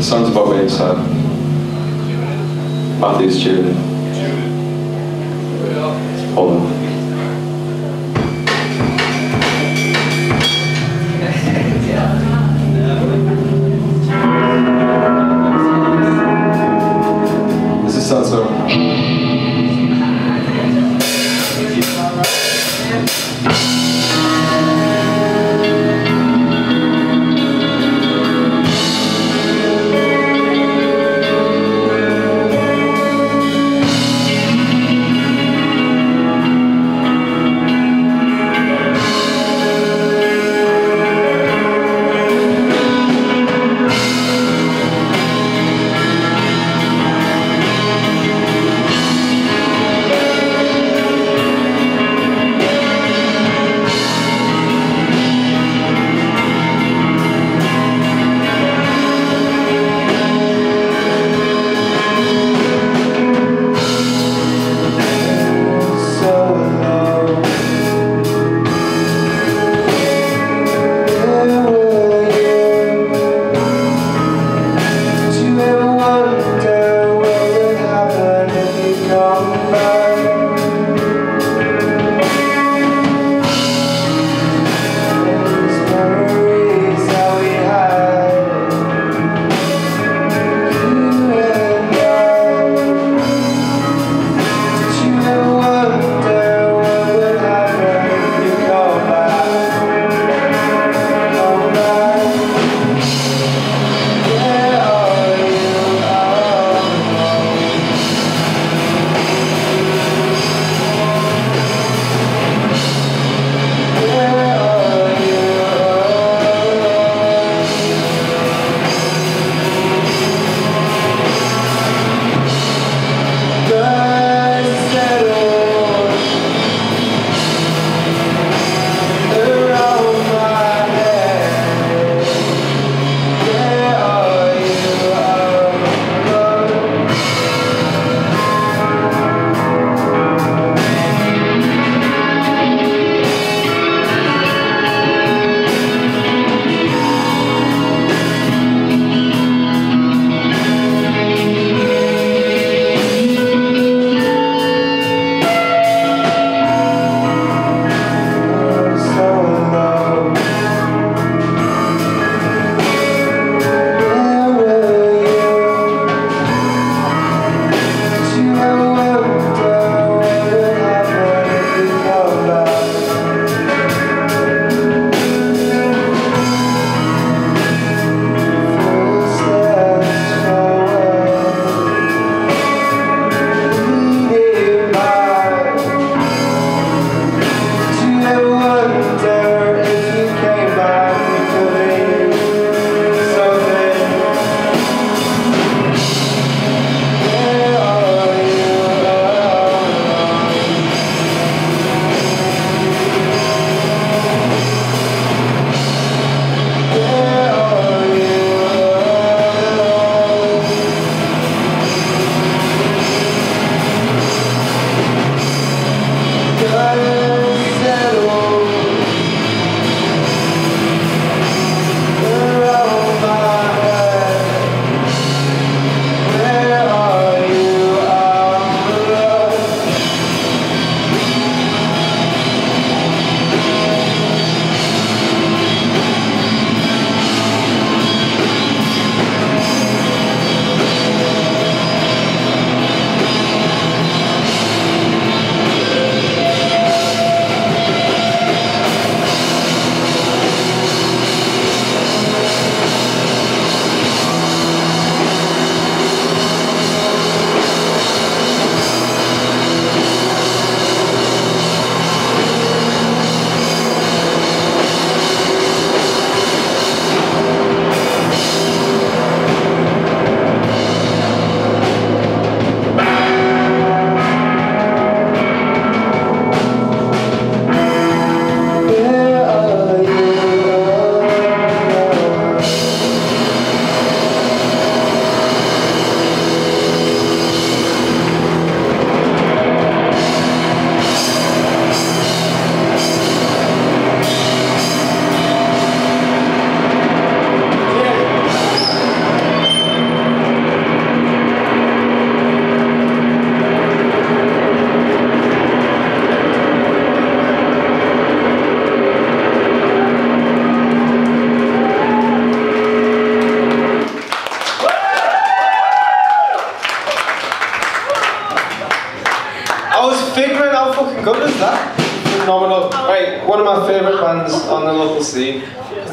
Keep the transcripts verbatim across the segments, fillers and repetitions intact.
song's about me, so Matthew's Julie. Hold on. This is Sunstone.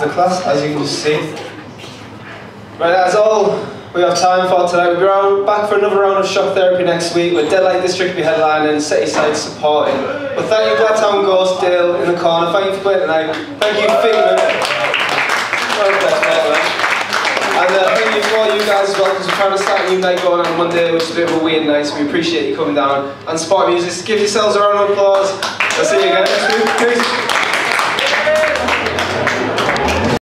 the class, as you can just see. Right, that's all we have time for today. We'll be around, back for another round of shock therapy next week with Deadlight District be headlining, City Side supporting. But thank you, Blacktown Ghost, Dale in the corner. Thank you for playing tonight. Thank you, Figment. And uh, thank you for all you guys as well, because we're trying to start a new night going on Monday, which is a bit of a weird night, so we appreciate you coming down and support music. Give yourselves a round of applause. I'll see you again next week. Peace.